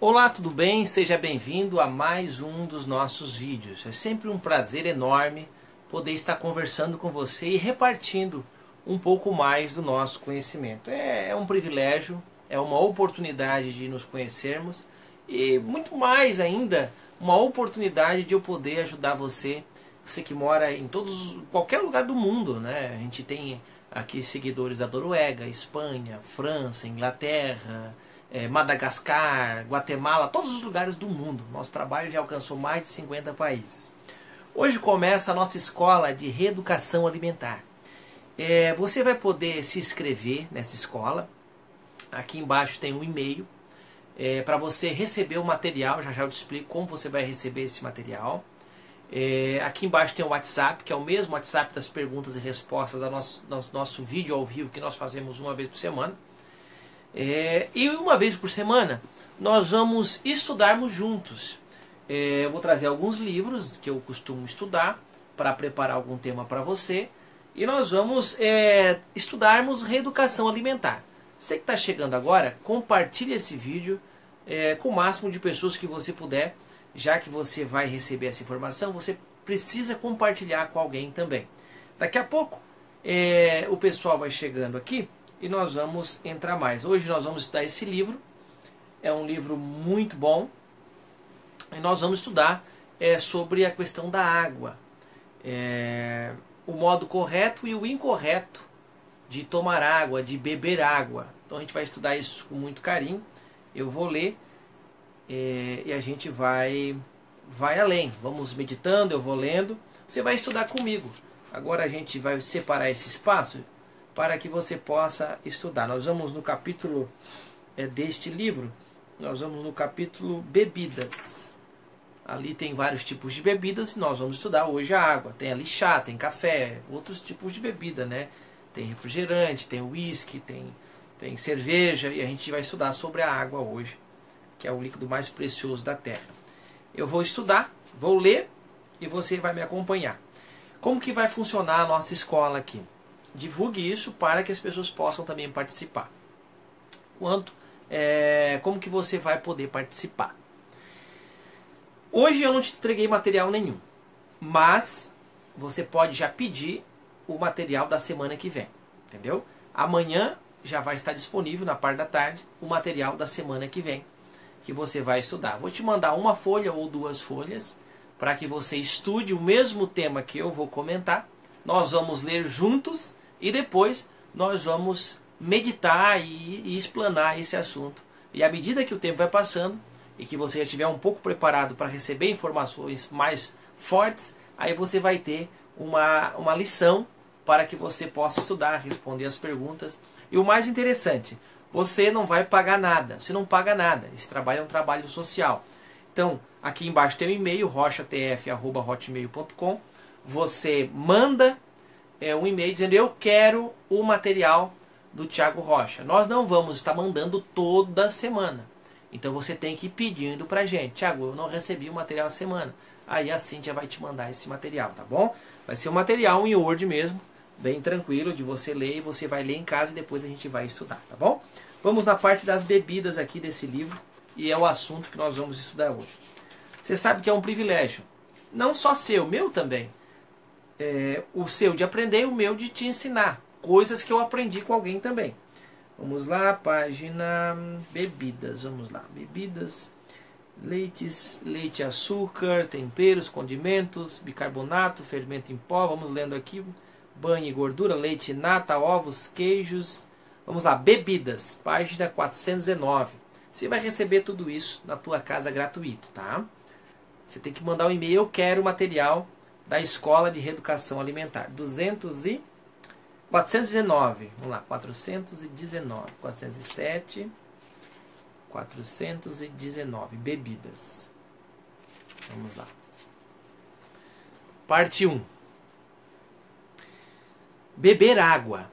Olá, tudo bem? Seja bem-vindo a mais um dos nossos vídeos. É sempre um prazer enorme poder estar conversando com você e repartindo um pouco mais do nosso conhecimento. É um privilégio, é uma oportunidade de nos conhecermos e muito mais ainda, uma oportunidade de eu poder ajudar você que mora em qualquer lugar do mundo, né? A gente tem aqui seguidores da Noruega, Espanha, França, Inglaterra, Madagascar, Guatemala, todos os lugares do mundo. Nosso trabalho já alcançou mais de 50 países. Hoje começa a nossa escola de reeducação alimentar. Você vai poder se inscrever nessa escola. Aqui embaixo tem um e-mail para você receber o material. Já eu te explico como você vai receber esse material. Aqui embaixo tem o WhatsApp, que é o mesmo WhatsApp das perguntas e respostas do nosso vídeo ao vivo que nós fazemos uma vez por semana. E uma vez por semana nós vamos estudarmos juntos. Eu vou trazer alguns livros que eu costumo estudar para preparar algum tema para você. E nós vamos estudarmos reeducação alimentar. Você que está chegando agora, compartilhe esse vídeo com o máximo de pessoas que você puder. Já que você vai receber essa informação, você precisa compartilhar com alguém também. Daqui a pouco o pessoal vai chegando aqui e nós vamos entrar mais. Hoje nós vamos estudar esse livro. É um livro muito bom. E nós vamos estudar sobre a questão da água. O modo correto e o incorreto de tomar água, de beber água. Então a gente vai estudar isso com muito carinho. Eu vou ler e a gente vai além. Vamos meditando, eu vou lendo. Você vai estudar comigo. Agora a gente vai separar esse espaço para que você possa estudar. Nós vamos no capítulo deste livro, nós vamos no capítulo bebidas. Ali tem vários tipos de bebidas e nós vamos estudar hoje a água. Tem ali chá, tem café, outros tipos de bebida, né? Tem refrigerante, tem uísque, tem cerveja, e a gente vai estudar sobre a água hoje, que é o líquido mais precioso da Terra. Eu vou estudar, vou ler e você vai me acompanhar. Como que vai funcionar a nossa escola aqui? Divulgue isso para que as pessoas possam também participar. Como que você vai poder participar? Hoje eu não te entreguei material nenhum, mas você pode já pedir o material da semana que vem, entendeu? Amanhã já vai estar disponível na parte da tarde o material da semana que vem, que você vai estudar. Vou te mandar uma folha ou 2 folhas para que você estude o mesmo tema que eu vou comentar. Nós vamos ler juntos e depois nós vamos meditar e explanar esse assunto. E à medida que o tempo vai passando e que você já estiver um pouco preparado para receber informações mais fortes, aí você vai ter uma lição para que você possa estudar, responder as perguntas. E o mais interessante, você não vai pagar nada, você não paga nada. Esse trabalho é um trabalho social. Então, aqui embaixo tem um e-mail, rochatf@hotmail.com. Você manda um e-mail dizendo: eu quero o material do Thiago Rocha. Nós não vamos estar mandando toda semana. Então você tem que ir pedindo pra gente: Thiago, eu não recebi o material da semana. Aí a Cíntia vai te mandar esse material, tá bom? Vai ser um material em Word mesmo, bem tranquilo de você ler, e você vai ler em casa e depois a gente vai estudar, tá bom? Vamos na parte das bebidas aqui desse livro, e é o assunto que nós vamos estudar hoje. Você sabe que é um privilégio, não só seu, meu também. O seu de aprender e o meu de te ensinar coisas que eu aprendi com alguém também. Vamos lá, página bebidas, vamos lá, bebidas, leite, açúcar, temperos, condimentos, bicarbonato, fermento em pó, vamos lendo aqui, banho e gordura, leite, nata, ovos, queijos. Vamos lá, bebidas, página 419. Você vai receber tudo isso na tua casa gratuito, tá? Você tem que mandar um e-mail: eu quero o material da Escola de Reeducação Alimentar. 419. Vamos lá, 419. 407. 419. Bebidas. Vamos lá. Parte 1. Beber água.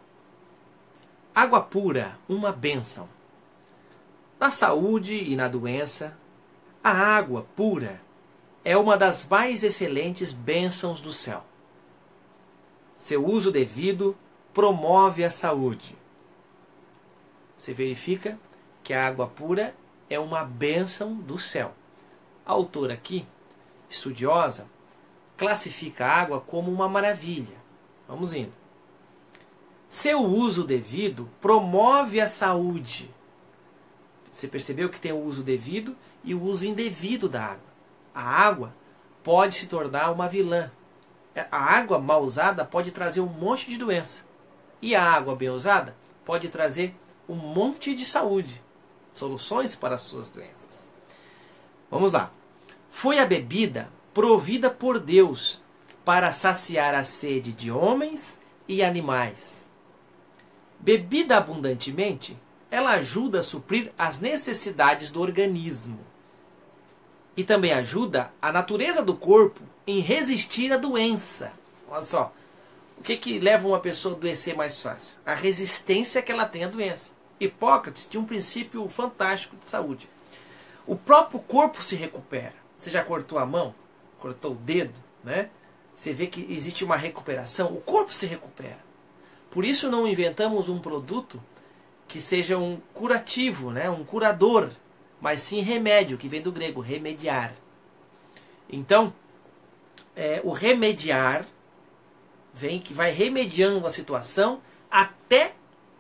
Água pura, uma bênção. Na saúde e na doença, a água pura é uma das mais excelentes bênçãos do céu. Seu uso devido promove a saúde. Você verifica que a água pura é uma bênção do céu. A autora aqui, estudiosa, classifica a água como uma maravilha. Vamos indo. Seu uso devido promove a saúde. Você percebeu que tem o uso devido e o uso indevido da água. A água pode se tornar uma vilã. A água mal usada pode trazer um monte de doença. E a água bem usada pode trazer um monte de saúde. Soluções para as suas doenças. Vamos lá. Foi a bebida provida por Deus para saciar a sede de homens e animais. Bebida abundantemente, ela ajuda a suprir as necessidades do organismo. E também ajuda a natureza do corpo em resistir à doença. Olha só, o que leva uma pessoa a adoecer mais fácil? A resistência que ela tem à doença. Hipócrates tinha um princípio fantástico de saúde. O próprio corpo se recupera. Você já cortou a mão? Cortou o dedo? Né? Você vê que existe uma recuperação. O corpo se recupera. Por isso não inventamos um produto que seja um curativo, né? Um curador, mas sim remédio, que vem do grego, remediar. Então, o remediar vem que vai remediando a situação até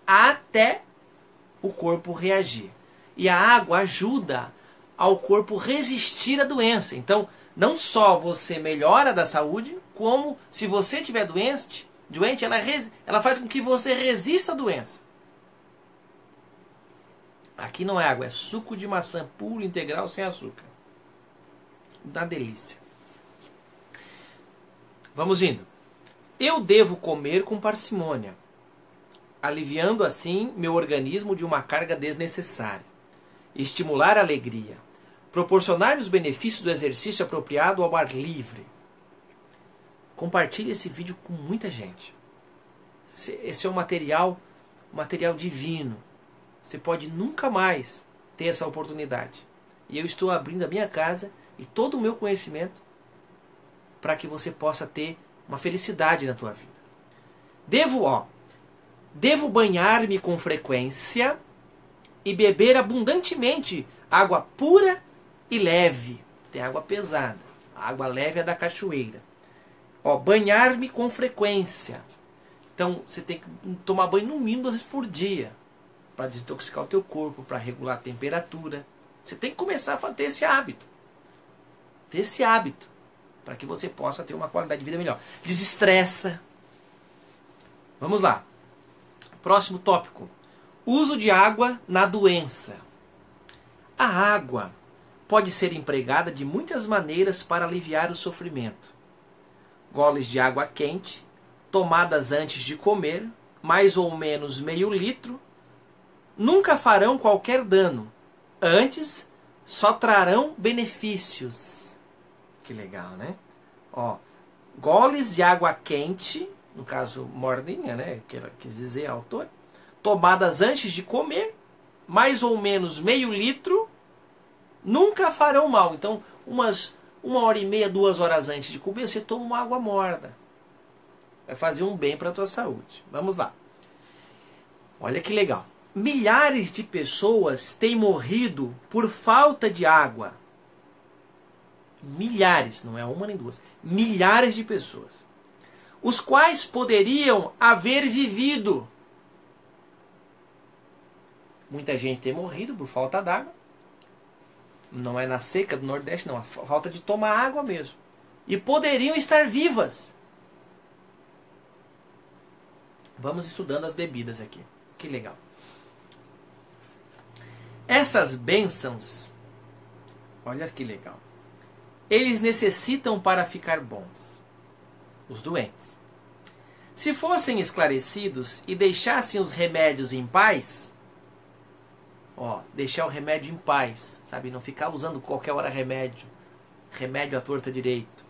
o corpo reagir. E a água ajuda ao corpo resistir à doença. Então, não só você melhora da saúde, como se você estiver doente, ela faz com que você resista à doença. Aqui não é água, é suco de maçã puro, integral, sem açúcar. Dá delícia. Vamos indo. Eu devo comer com parcimônia, aliviando assim meu organismo de uma carga desnecessária. Estimular a alegria. Proporcionar os benefícios do exercício apropriado ao ar livre. Compartilhe esse vídeo com muita gente. Esse é um material divino. Você pode nunca mais ter essa oportunidade. E eu estou abrindo a minha casa e todo o meu conhecimento para que você possa ter uma felicidade na tua vida. Devo banhar-me com frequência e beber abundantemente água pura e leve. Tem água pesada. A água leve é da cachoeira. Banhar-me com frequência. Então, você tem que tomar banho no mínimo 2 vezes por dia. Para desintoxicar o teu corpo, para regular a temperatura. Você tem que começar a ter esse hábito. Para que você possa ter uma qualidade de vida melhor. Desestressa. Vamos lá. Próximo tópico. Uso de água na doença. A água pode ser empregada de muitas maneiras para aliviar o sofrimento. Goles de água quente, tomadas antes de comer, mais ou menos meio litro, nunca farão qualquer dano. Antes, só trarão benefícios. Que legal, né? Goles de água quente, no caso mordinha, né? Que ela quis dizer a autora, tomadas antes de comer, mais ou menos meio litro, nunca farão mal. Então, 1h30, 2 horas antes de comer, você toma uma água morna. Vai fazer um bem para a tua saúde. Vamos lá. Olha que legal. Milhares de pessoas têm morrido por falta de água. Milhares, não é uma nem duas. Milhares de pessoas. Os quais poderiam haver vivido. Muita gente tem morrido por falta d'água. Não é na seca do Nordeste, não. A falta de tomar água mesmo. E poderiam estar vivas. Vamos estudando as bebidas aqui. Que legal. Essas bênçãos, olha que legal. Eles necessitam para ficar bons. Os doentes. Se fossem esclarecidos e deixassem os remédios em paz, deixar o remédio em paz, sabe? Não ficar usando qualquer hora remédio à torta direito.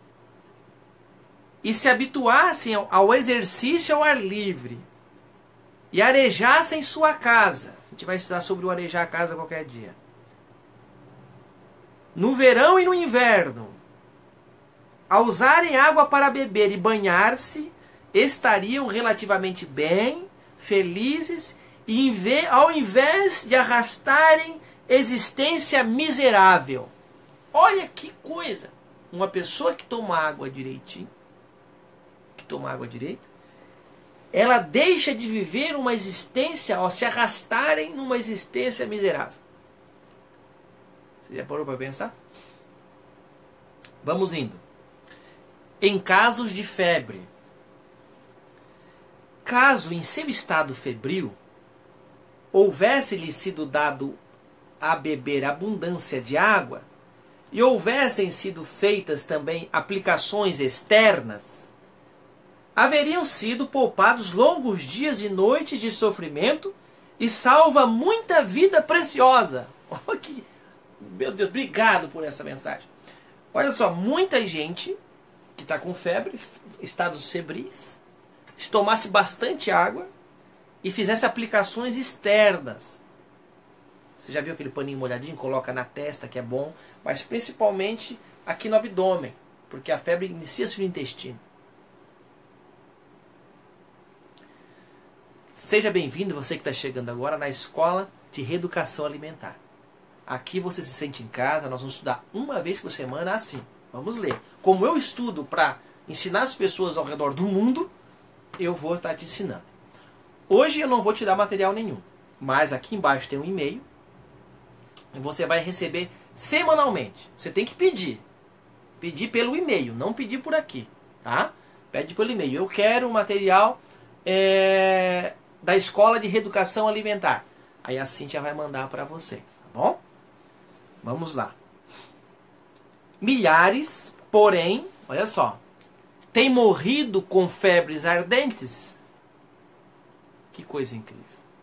E se habituassem ao exercício ao ar livre e arejassem sua casa. A gente vai estudar sobre o arejar a casa qualquer dia. No verão e no inverno, ao usarem água para beber e banhar-se, estariam relativamente bem, felizes, e ao invés de arrastarem existência miserável. Olha que coisa! Uma pessoa que toma água direitinho, ela deixa de viver uma existência, se arrastarem numa existência miserável. Você já parou para pensar? Vamos indo. Em casos de febre. Caso em seu estado febril houvesse-lhe sido dado a beber abundância de água e houvessem sido feitas também aplicações externas, haveriam sido poupados longos dias e noites de sofrimento e salva muita vida preciosa. Meu Deus, obrigado por essa mensagem. Olha só, muita gente que está com febre, estados febris, se tomasse bastante água e fizesse aplicações externas. Você já viu aquele paninho molhadinho? Coloca na testa, que é bom, mas principalmente aqui no abdômen, porque a febre inicia-se no intestino. Seja bem-vindo, você que está chegando agora na Escola de Reeducação Alimentar. Aqui você se sente em casa, nós vamos estudar uma vez por semana assim. Vamos ler. Como eu estudo para ensinar as pessoas ao redor do mundo, eu vou estar te ensinando. Hoje eu não vou te dar material nenhum, mas aqui embaixo tem um e-mail e você vai receber semanalmente. Você tem que pedir. Pedir pelo e-mail, não pedir por aqui, tá? Pede pelo e-mail. Eu quero um material da Escola de Reeducação Alimentar. Aí a Cíntia vai mandar para você, tá bom? Vamos lá. Milhares, porém, olha só, têm morrido com febres ardentes. Que coisa incrível.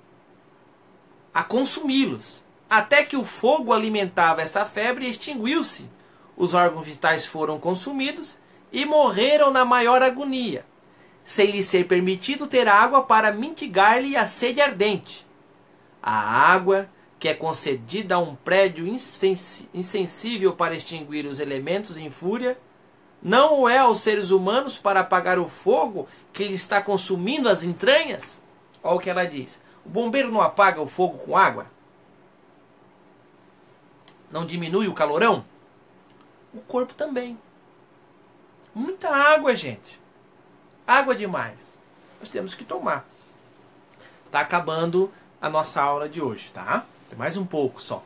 A consumi-los, até que o fogo alimentava essa febre e extinguiu-se. Os órgãos vitais foram consumidos e morreram na maior agonia, sem lhe ser permitido ter água para mitigar-lhe a sede ardente. A água, que é concedida a um prédio insensível para extinguir os elementos em fúria, não o é aos seres humanos para apagar o fogo que lhe está consumindo as entranhas? Olha o que ela diz. O bombeiro não apaga o fogo com água? Não diminui o calorão? O corpo também. Muita água, gente. Água demais. Nós temos que tomar. Está acabando a nossa aula de hoje, tá? Tem mais um pouco só.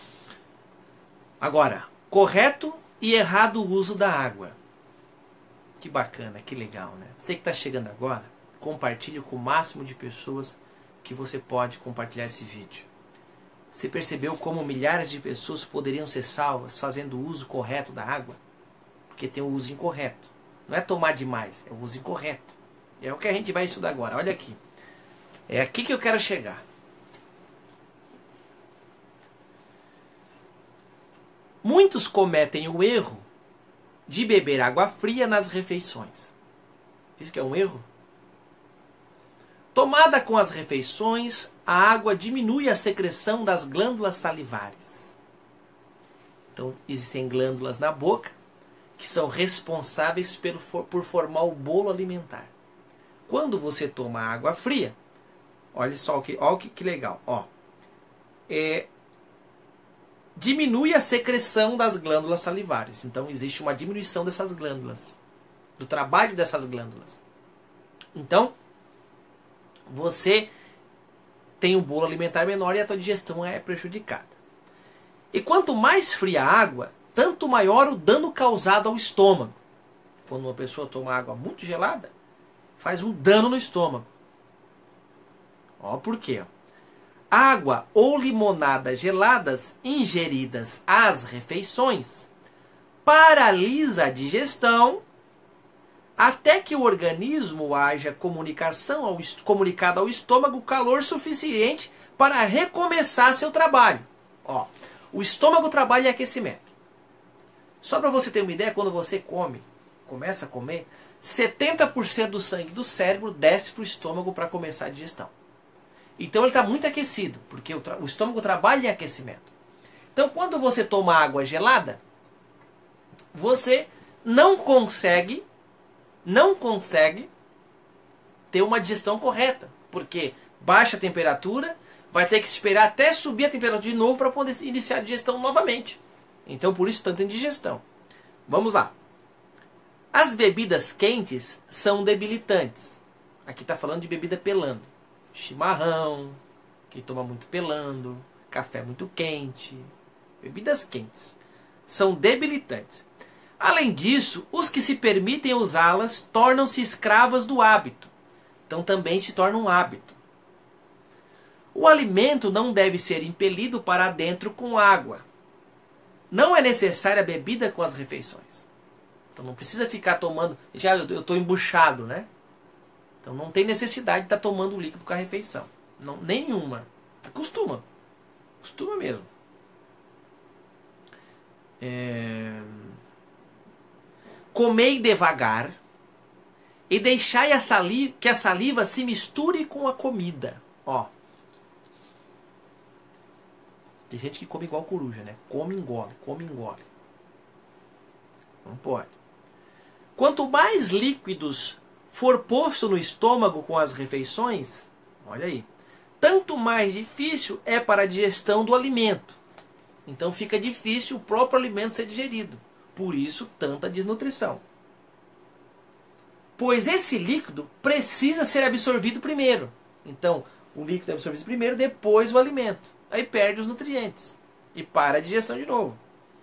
Agora, correto e errado o uso da água. Que bacana, que legal, né? Você que está chegando agora, compartilhe com o máximo de pessoas que você pode compartilhar esse vídeo. Você percebeu como milhares de pessoas poderiam ser salvas fazendo o uso correto da água? Porque tem o uso incorreto. Não é tomar demais, é o uso incorreto. É o que a gente vai estudar agora. Olha aqui. É aqui que eu quero chegar. Muitos cometem o erro de beber água fria nas refeições. Isso que é um erro? Tomada com as refeições, a água diminui a secreção das glândulas salivares. Então, existem glândulas na boca que são responsáveis por formar o bolo alimentar. Quando você toma água fria, olha só que legal. Diminui a secreção das glândulas salivares. Então, existe uma diminuição dessas glândulas, do trabalho dessas glândulas. Então, você tem um bolo alimentar menor e a tua digestão é prejudicada. E quanto mais fria a água, tanto maior o dano causado ao estômago. Quando uma pessoa toma água muito gelada, faz um dano no estômago. Por quê? Água ou limonada geladas ingeridas às refeições paralisa a digestão até que o organismo haja comunicado ao estômago calor suficiente para recomeçar seu trabalho. O estômago trabalha em aquecimento. Só para você ter uma ideia, quando você começa a comer, 70% do sangue do cérebro desce para o estômago para começar a digestão. Então ele está muito aquecido, porque o estômago trabalha em aquecimento. Então quando você toma água gelada, você não consegue ter uma digestão correta, porque baixa a temperatura, vai ter que esperar até subir a temperatura de novo para poder iniciar a digestão novamente. Então por isso tanta indigestão. Vamos lá. As bebidas quentes são debilitantes. Aqui está falando de bebida pelando. Chimarrão, quem toma muito pelando, café muito quente. Bebidas quentes são debilitantes. Além disso, os que se permitem usá-las tornam-se escravas do hábito. Então também se torna um hábito. O alimento não deve ser impelido para dentro com água. Não é necessária a bebida com as refeições. Então não precisa ficar tomando... Já eu estou embuchado, né? Então não tem necessidade de estar tomando líquido com a refeição. Não, nenhuma. Costuma. Costuma mesmo. Comei devagar e deixai que a saliva se misture com a comida. Ó. Tem gente que come igual coruja, né? Come e engole, come e engole. Não pode. Quanto mais líquidos for posto no estômago com as refeições, olha aí, tanto mais difícil é para a digestão do alimento. Então fica difícil o próprio alimento ser digerido. Por isso, tanta desnutrição. Pois esse líquido precisa ser absorvido primeiro. Então, o líquido é absorvido primeiro, depois o alimento. Aí perde os nutrientes. E para a digestão de novo.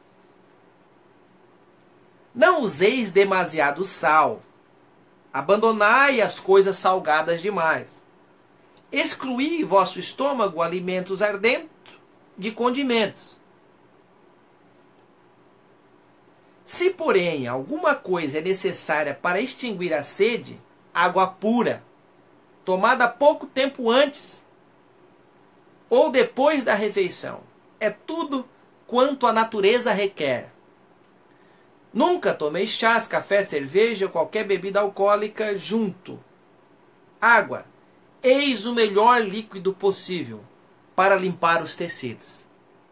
Não useis demasiado sal. Abandonai as coisas salgadas demais. Excluí vosso estômago alimentos ardentos de condimentos. Se, porém, alguma coisa é necessária para extinguir a sede, água pura, tomada pouco tempo antes ou depois da refeição, é tudo quanto a natureza requer. Nunca tomei chás, café, cerveja ou qualquer bebida alcoólica junto. Água, eis o melhor líquido possível para limpar os tecidos.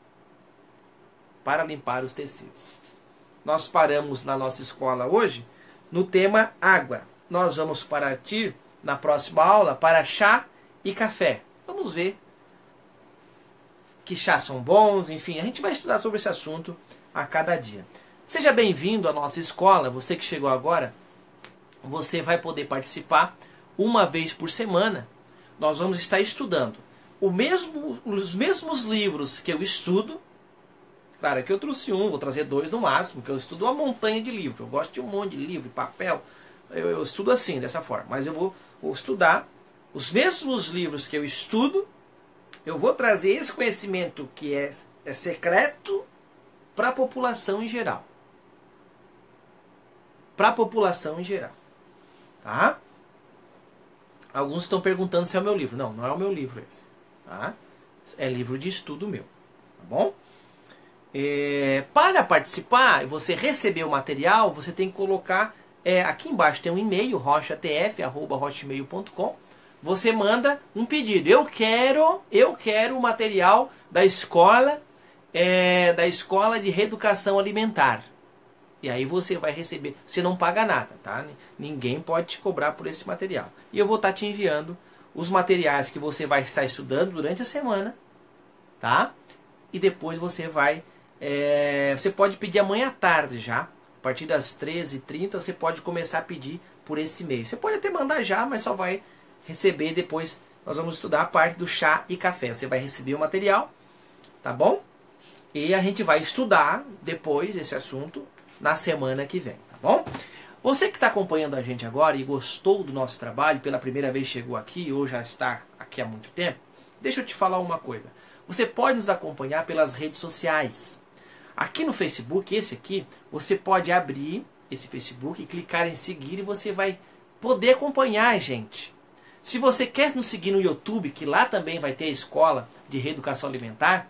Para limpar os tecidos. Nós paramos na nossa escola hoje no tema água. Nós vamos partir na próxima aula para chá e café. Vamos ver que chás são bons, enfim, a gente vai estudar sobre esse assunto a cada dia. Seja bem-vindo à nossa escola, você que chegou agora, você vai poder participar uma vez por semana. Nós vamos estar estudando os mesmos livros que eu estudo. Claro que eu trouxe vou trazer 2 no máximo, porque eu estudo uma montanha de livros. Eu gosto de um monte de livro, papel. Eu estudo assim, dessa forma. Mas eu vou estudar os mesmos livros que eu estudo. Eu vou trazer esse conhecimento que é secreto para a população em geral. Para a população em geral. Tá? Alguns estão perguntando se é o meu livro. Não, não é o meu livro esse. Tá? É livro de estudo meu. Tá bom? Para participar, você receber o material, você tem que colocar aqui embaixo tem um e-mail, rochatf@hotmail.com. Você manda um pedido. Eu quero o material da escola de reeducação alimentar. E aí você vai receber. Você não paga nada, tá? Ninguém pode te cobrar por esse material. E eu vou estar te enviando os materiais que você vai estar estudando durante a semana, tá? E depois você vai você pode pedir amanhã à tarde já. A partir das 13h30 você pode começar a pedir por esse e-mail. Você pode até mandar já, mas só vai receber depois. Nós vamos estudar a parte do chá e café. Você vai receber o material, tá bom? E a gente vai estudar depois esse assunto na semana que vem, tá bom? Você que está acompanhando a gente agora e gostou do nosso trabalho, pela primeira vez chegou aqui ou já está aqui há muito tempo, deixa eu te falar uma coisa. Você pode nos acompanhar pelas redes sociais. Aqui no Facebook, esse aqui, você pode abrir esse Facebook e clicar em seguir e você vai poder acompanhar a gente. Se você quer nos seguir no YouTube, que lá também vai ter a escola de reeducação alimentar,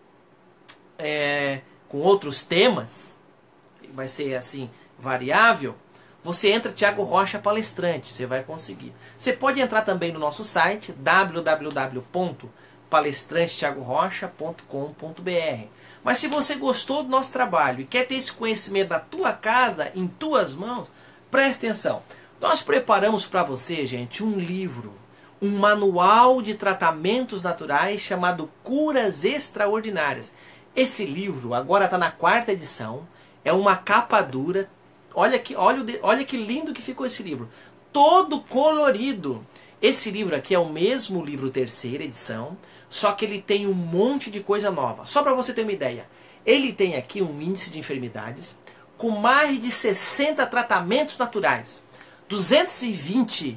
com outros temas, vai ser assim, variável, você entra Thiago Rocha Palestrante, você vai conseguir. Você pode entrar também no nosso site, www.palestrantethiagorocha.com.br. Mas se você gostou do nosso trabalho e quer ter esse conhecimento da tua casa, em tuas mãos, preste atenção. Nós preparamos para você, gente, um livro um manual de tratamentos naturais chamado Curas Extraordinárias. Esse livro agora está na 4ª edição, é uma capa dura. Olha que lindo que ficou esse livro. Todo colorido. Esse livro aqui é o mesmo livro 3ª edição, só que ele tem um monte de coisa nova. Só para você ter uma ideia. Ele tem aqui um índice de enfermidades com mais de 60 tratamentos naturais. 220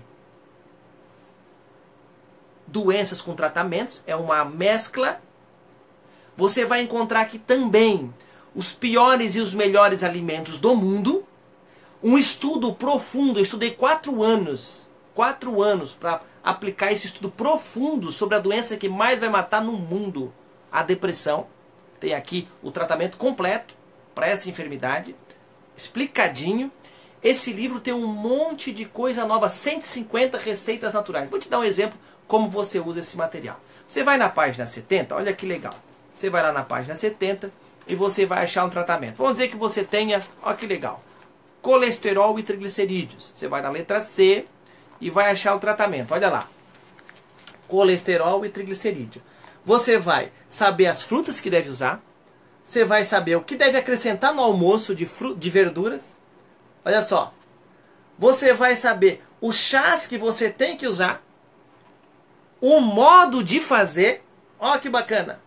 doenças com tratamentos. É uma mescla. Você vai encontrar aqui também os piores e os melhores alimentos do mundo. Um estudo profundo. Eu estudei 4 anos. 4 anos para aplicar esse estudo profundo sobre a doença que mais vai matar no mundo. A depressão. Tem aqui o tratamento completo para essa enfermidade. Explicadinho. Esse livro tem um monte de coisa nova. 150 receitas naturais. Vou te dar um exemplo como você usa esse material. Você vai na página 70. Olha que legal. Você vai lá na página 70 e você vai achar um tratamento. Vamos dizer que você tenha, olha que legal, colesterol e triglicerídeos. Você vai na letra C e vai achar o tratamento. Olha lá. Colesterol e triglicerídeo. Você vai saber as frutas que deve usar. Você vai saber o que deve acrescentar no almoço de verduras. Olha só. Você vai saber os chás que você tem que usar. O modo de fazer. Olha que bacana.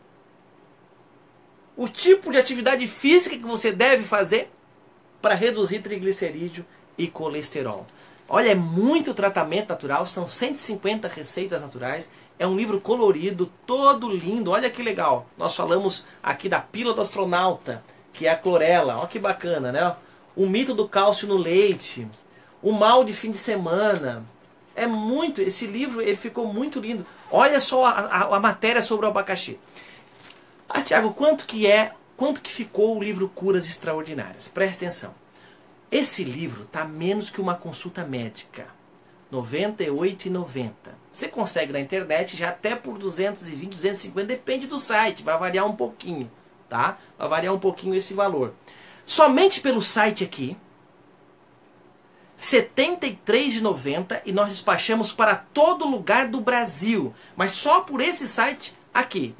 O tipo de atividade física que você deve fazer para reduzir triglicerídeo e colesterol. Olha, é muito tratamento natural, são 150 receitas naturais. É um livro colorido, todo lindo. Olha que legal. Nós falamos aqui da pílula do astronauta, que é a clorela. Olha que bacana, né? O mito do cálcio no leite. O mal de fim de semana. É muito, esse livro ele ficou muito lindo. Olha só a matéria sobre o abacaxi. Ah, Tiago, quanto que ficou o livro Curas Extraordinárias? Presta atenção. Esse livro está menos que uma consulta médica. R$ 98,90. Você consegue na internet já até por 220, 250, depende do site. Vai variar um pouquinho, tá? Vai variar um pouquinho esse valor. Somente pelo site aqui, R$ 73,90 e nós despachamos para todo lugar do Brasil. Mas só por esse site aqui,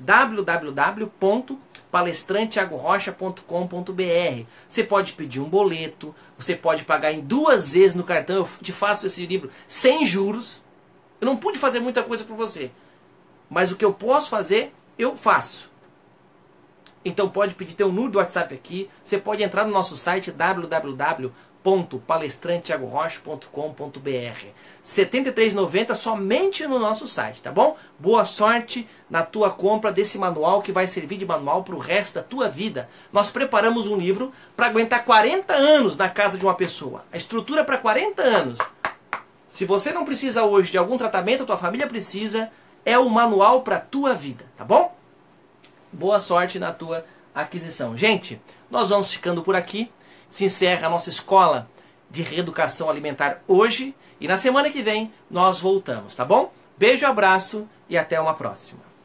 www.palestranteagorocha.com.br. Você pode pedir um boleto, você pode pagar em 2 vezes no cartão. Eu te faço esse livro sem juros. Eu não pude fazer muita coisa por você, mas o que eu posso fazer, eu faço. Então pode pedir teu número do WhatsApp aqui. Você pode entrar no nosso site www.palestranteagorocha.com.br. R$ 73,90 somente no nosso site, tá bom? Boa sorte na tua compra desse manual que vai servir de manual para o resto da tua vida. Nós preparamos um livro para aguentar 40 anos na casa de uma pessoa. A estrutura para 40 anos. Se você não precisa hoje de algum tratamento, a tua família precisa, é o manual para a tua vida, tá bom? Boa sorte na tua aquisição. Gente, nós vamos ficando por aqui. Se encerra a nossa escola de reeducação alimentar hoje. E na semana que vem nós voltamos, tá bom? Beijo, abraço e até uma próxima.